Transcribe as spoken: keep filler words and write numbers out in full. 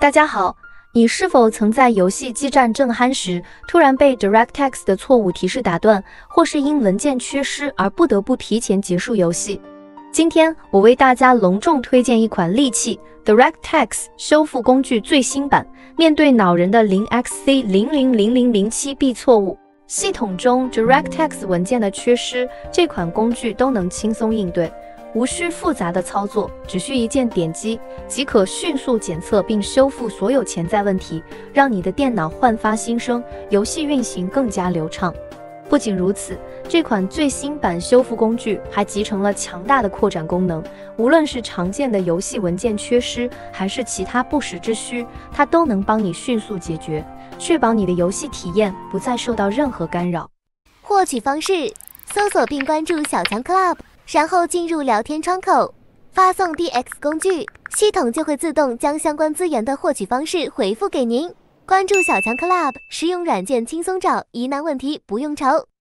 大家好，你是否曾在游戏激战正酣时，突然被 DirectX 的错误提示打断，或是因文件缺失而不得不提前结束游戏？今天我为大家隆重推荐一款利器 DirectX 修复工具最新版。面对恼人的 零 X C 零零零零零七 B 错误，系统中 DirectX 文件的缺失，这款工具都能轻松应对。 无需复杂的操作，只需一键点击即可迅速检测并修复所有潜在问题，让你的电脑焕发新生，游戏运行更加流畅。不仅如此，这款最新版修复工具还集成了强大的扩展功能，无论是常见的游戏文件缺失，还是其他不时之需，它都能帮你迅速解决，确保你的游戏体验不再受到任何干扰。 获取方式：搜索并关注小强 Club。 然后进入聊天窗口，发送 D X 工具，系统就会自动将相关资源的获取方式回复给您。关注小强 Club， 实用软件轻松找，疑难问题不用愁。